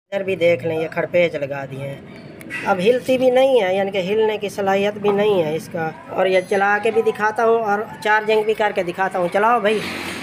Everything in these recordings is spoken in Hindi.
इधर भी देख लें, ये खड़पेच लगा दिए हैं। अब हिलती भी नहीं है, यानी कि हिलने की सलाहियत भी नहीं है इसका। और ये चला के भी दिखाता हूँ और चार्जिंग भी करके दिखाता हूँ। चलाओ भाई।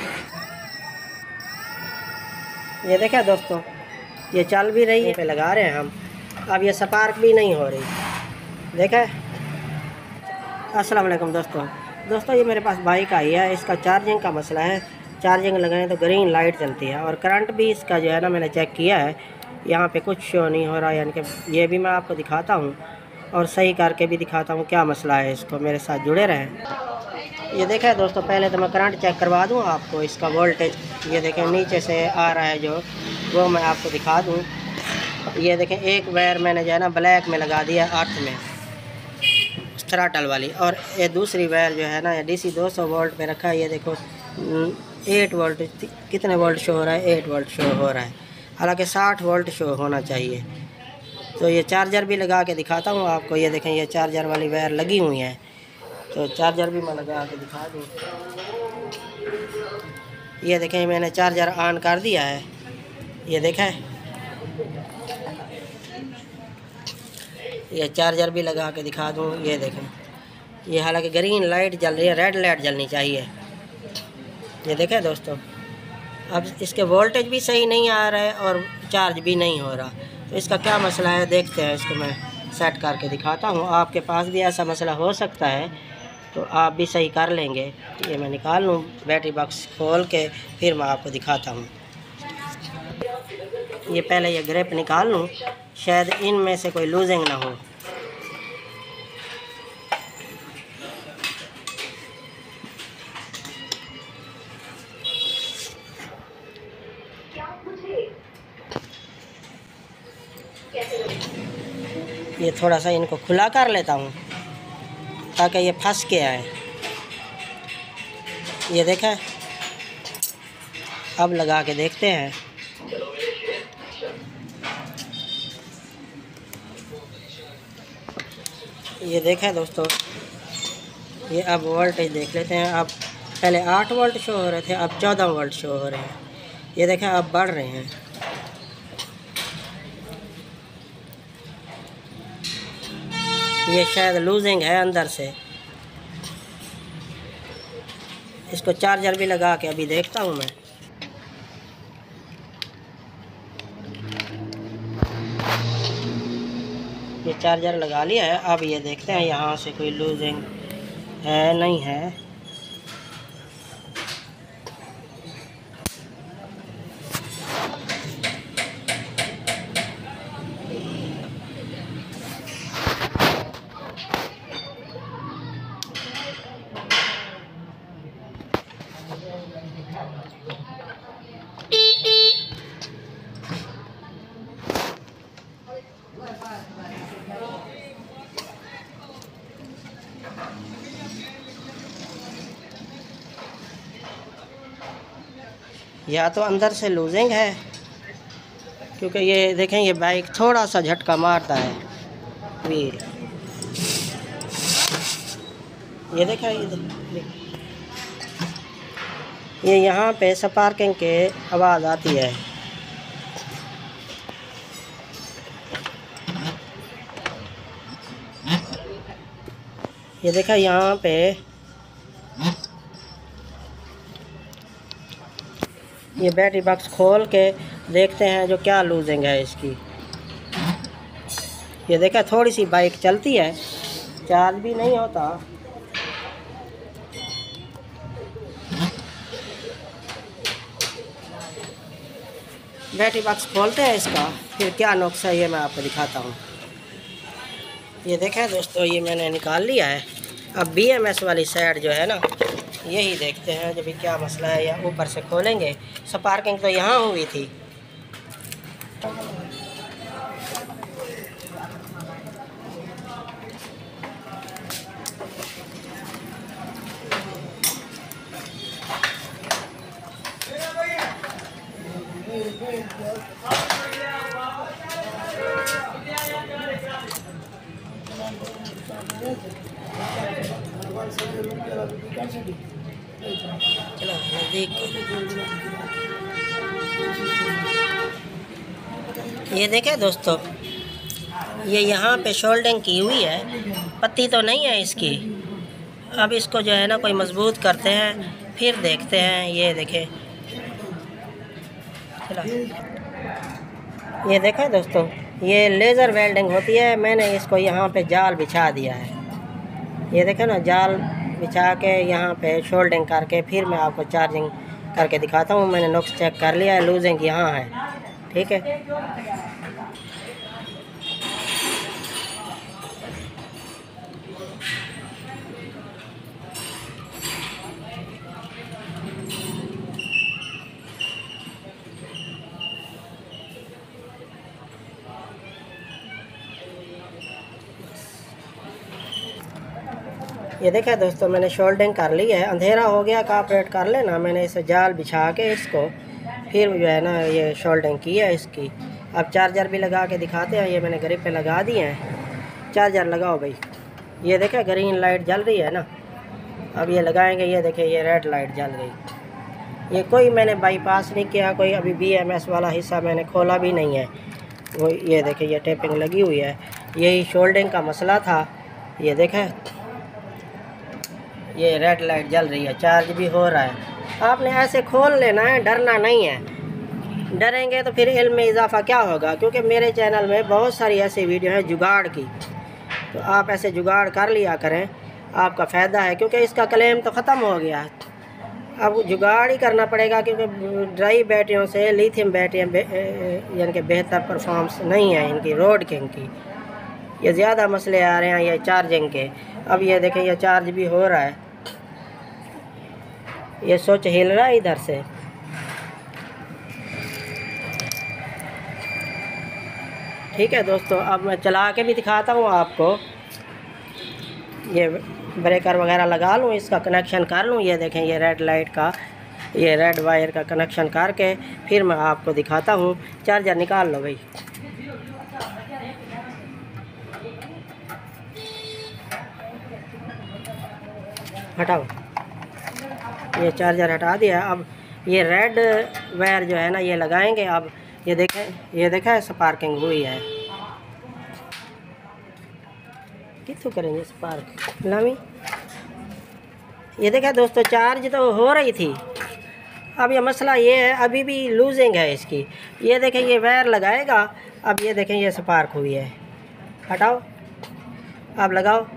ये देखा दोस्तों, ये चल भी रही है, पे लगा रहे हैं हम। अब ये स्पार्क भी नहीं हो रही, देखा। अस्सलाम वालेकुम दोस्तों, ये मेरे पास बाइक आई है। इसका चार्जिंग का मसला है। चार्जिंग लगाएं तो ग्रीन लाइट जलती है और करंट भी इसका जो है ना, मैंने चेक किया है, यहाँ पे कुछ शो नहीं हो रहा। यानी कि ये भी मैं आपको दिखाता हूँ और सही करके भी दिखाता हूँ क्या मसला है। इसको मेरे साथ जुड़े रहें। ये देखा है दोस्तों, पहले तो मैं करंट चेक करवा दूँ आपको। इसका वोल्टेज ये देखें नीचे से आ रहा है जो, वो मैं आपको दिखा दूँ। ये देखें, एक वायर मैंने जो है ना ब्लैक में लगा दिया, अर्थ में, थ्रॉटल वाली। और ये दूसरी वायर जो है ना, ये DC 200 वोल्ट पे रखा है। ये देखो 8 वोल्ट, कितने वोल्ट शो हो रहा है? 8 वोल्ट शो हो रहा है, हालांकि 60 वोल्ट शो होना चाहिए। तो ये चार्जर भी लगा के दिखाता हूँ आपको। ये देखें, ये चार्जर वाली वायर लगी हुई है, तो चार्जर भी मैं लगा के दिखा दूँ। ये देखें, मैंने चार्जर ऑन कर दिया है। ये देखें, ये चार्जर भी लगा के दिखा दूँ। ये देखें, ये हालांकि ग्रीन लाइट जल रही है, रेड लाइट जलनी चाहिए। ये देखें दोस्तों, अब इसके वोल्टेज भी सही नहीं आ रहा है और चार्ज भी नहीं हो रहा। तो इसका क्या मसला है देखते हैं। इसको मैं सेट करके दिखाता हूँ। आपके पास भी ऐसा मसला हो सकता है, तो आप भी सही कर लेंगे। ये मैं निकाल लूँ बैटरी बॉक्स खोल के, फिर मैं आपको दिखाता हूँ। ये पहले ये ग्रिप निकाल लूँ, शायद इनमें से कोई लूजिंग ना हो। ये थोड़ा सा इनको खुला कर लेता हूँ ताकि ये फंस के आए। ये देखा, अब लगा के देखते हैं। ये देखा दोस्तों, ये अब वोल्टेज देख लेते हैं। अब पहले 8 वोल्ट शो हो रहे थे, अब 14 वोल्ट शो हो रहे हैं। ये देखा, अब बढ़ रहे हैं। ये शायद लूजिंग है अंदर से। इसको चार्जर भी लगा के अभी देखता हूँ मैं। ये चार्जर लगा लिया है, अब ये देखते हैं यहाँ से कोई लूजिंग है नहीं है। या तो अंदर से लूजिंग है, क्योंकि ये देखें, ये बाइक थोड़ा सा झटका मारता है व्हील। ये देखा, ये यहाँ पे स्पार्किंग के आवाज़ आती है। ये देखा, यहाँ पे ये बैटरी बॉक्स खोल के देखते हैं जो क्या लूजिंग है इसकी। ये देखा, थोड़ी सी बाइक चलती है, चार्ज भी नहीं होता। बैटरी बॉक्स खोलते हैं इसका, फिर क्या नुक्स है ये मैं आपको दिखाता हूँ। ये देखें दोस्तों, ये मैंने निकाल लिया है। अब BMS वाली साइड जो है ना, यही देखते हैं जब क्या मसला है। या ऊपर से खोलेंगे। स्पार्किंग तो यहाँ हुई थी। चलो नज़दीक ये देखें दोस्तों, ये यहाँ पे शोल्डिंग की हुई है, पत्ती तो नहीं है इसकी। अब इसको जो है ना कोई मजबूत करते हैं, फिर देखते हैं। ये देखें, चला ये देखें दोस्तों, ये लेज़र वेल्डिंग होती है। मैंने इसको यहाँ पे जाल बिछा दिया है। ये देखें ना, जाल बिछा के यहाँ पे शोल्डिंग करके फिर मैं आपको चार्जिंग करके दिखाता हूँ। मैंने नुक्स चेक कर लिया है, लूजिंग यहाँ है, ठीक है। ये देखें दोस्तों, मैंने शोल्डिंग कर ली है। अंधेरा हो गया, कॉपरेट कर लेना। मैंने इसे जाल बिछा के इसको फिर जो है ना ये शोल्डिंग की है इसकी। अब चार्जर भी लगा के दिखाते हैं। ये मैंने ग्रिप पे लगा दिए हैं। चार्जर लगाओ भाई। ये देखें ग्रीन लाइट जल रही है ना। अब ये लगाएंगे। ये देखें, ये रेड लाइट जल गई। ये कोई मैंने बाईपास नहीं किया, कोई अभी BMS वाला हिस्सा मैंने खोला भी नहीं है। वो ये देखें, ये टेपिंग लगी हुई है। यही शोल्डिंग का मसला था। ये देखें, ये रेड लाइट जल रही है, चार्ज भी हो रहा है। आपने ऐसे खोल लेना है, डरना नहीं है। डरेंगे तो फिर इल्म में इजाफा क्या होगा? क्योंकि मेरे चैनल में बहुत सारी ऐसी वीडियो हैं जुगाड़ की, तो आप ऐसे जुगाड़ कर लिया करें, आपका फ़ायदा है। क्योंकि इसका क्लेम तो ख़त्म हो गया है, अब जुगाड़ ही करना पड़ेगा। क्योंकि ड्राई बैटरियों से लिथियम बैटरियाँ यानी कि बेहतर परफॉर्मेंस नहीं है इनकी, रोड किंग की। ये ज़्यादा मसले आ रहे हैं ये चार्जिंग के। अब ये देखें, ये चार्ज भी हो रहा है। ये स्विच हिल रहा है इधर से। ठीक है दोस्तों, अब मैं चला के भी दिखाता हूँ आपको। ये ब्रेकर वगैरह लगा लूँ, इसका कनेक्शन कर लूँ। ये देखें, ये रेड लाइट का, ये रेड वायर का कनेक्शन करके फिर मैं आपको दिखाता हूँ। चार्जर निकाल लो भाई। हटाओ, ये चार्जर हटा दिया। अब ये रेड वायर जो है ना ये लगाएंगे। अब ये देखें स्पार्किंग हुई है। कितों करेंगे स्पार्क लामी? ये देखें दोस्तों, चार्ज तो हो रही थी। अब ये मसला ये है, अभी भी लूजिंग है इसकी। ये देखें, ये वायर लगाएगा। अब ये देखें, ये स्पार्क हुई है। हटाओ, अब लगाओ।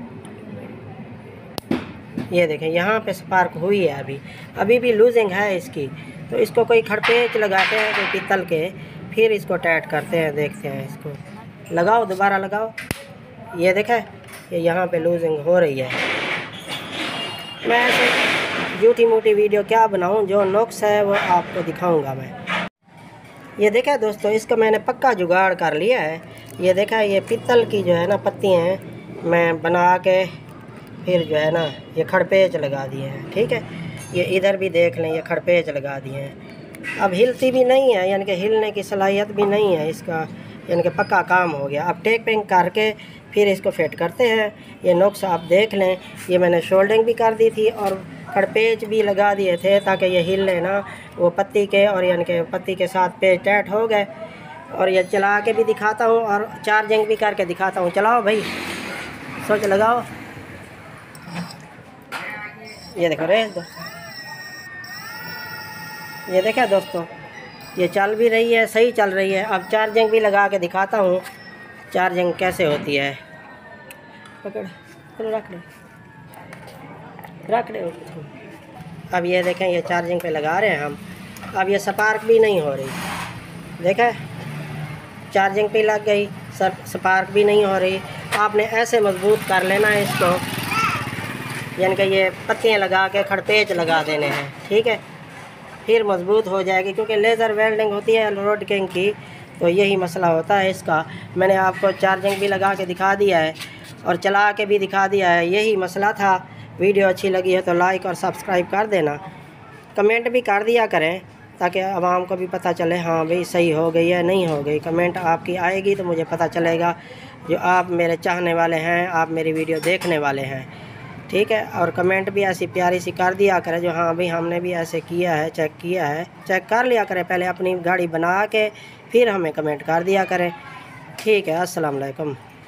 ये देखें, यहाँ पे स्पार्क हुई है। अभी भी लूजिंग है इसकी। तो इसको कोई खड़पेच लगाते हैं, कोई पीतल के, फिर इसको टाइट करते हैं। देखते हैं, इसको लगाओ, दोबारा लगाओ। ये देखें, ये यहाँ पे लूजिंग हो रही है। मैं ऐसे झूठी मूठी वीडियो क्या बनाऊँ, जो नुक्स है वो आपको दिखाऊँगा मैं। ये देखें दोस्तों, इसका मैंने पक्का जुगाड़ कर लिया है। ये देखा, ये पीतल की जो है ना पत्तियाँ हैं, मैं बना के फिर जो है ना ये खड़पेच लगा दिए हैं। ठीक है, ये इधर भी देख लें, ये खड़पेच लगा दिए हैं। अब हिलती भी नहीं है, यानी कि हिलने की सलाहियत भी नहीं है इसका, यानी कि पक्का काम हो गया। अब टेपिंग करके फिर इसको फिट करते हैं। ये नुक्स आप देख लें, ये मैंने शोल्डिंग भी कर दी थी और खड़पेच भी लगा दिए थे ताकि ये हिले ना वो पत्ती के, और यानी कि पत्ती के साथ पेच टाइट हो गए। और ये चला के भी दिखाता हूँ और चार्जिंग भी करके दिखाता हूँ। चलाओ भाई, सोच लगाओ। ये देखो, रेस दो। ये देखा दोस्तों, ये चल भी रही है, सही चल रही है। अब चार्जिंग भी लगा के दिखाता हूँ चार्जिंग कैसे होती है। पकड़, चलो रख दे। अब ये देखें, ये चार्जिंग पे लगा रहे हैं हम। अब ये स्पार्क भी नहीं हो रही। देखा, चार्जिंग पे लग गई, स्पार्क भी नहीं हो रही। आपने ऐसे मजबूत कर लेना है इसको, यानी कि ये पत्तियाँ लगा के खड़पेच लगा देने हैं। ठीक है, फिर मजबूत हो जाएगी। क्योंकि लेज़र वेल्डिंग होती है रोड किंग की, तो यही मसला होता है इसका। मैंने आपको चार्जिंग भी लगा के दिखा दिया है और चला के भी दिखा दिया है। यही मसला था। वीडियो अच्छी लगी है तो लाइक और सब्सक्राइब कर देना। कमेंट भी कर दिया करें ताकि आवाम को भी पता चले, हाँ भाई सही हो गई है नहीं हो गई। कमेंट आपकी आएगी तो मुझे पता चलेगा जो आप मेरे चाहने वाले हैं, आप मेरी वीडियो देखने वाले हैं। ठीक है, और कमेंट भी ऐसी प्यारी सी कर दिया करें जो हाँ भाई हमने भी ऐसे किया है, चेक किया है। चेक कर लिया करें पहले, अपनी गाड़ी बना के फिर हमें कमेंट कर दिया करें। ठीक है, अस्सलाम वालेकुम।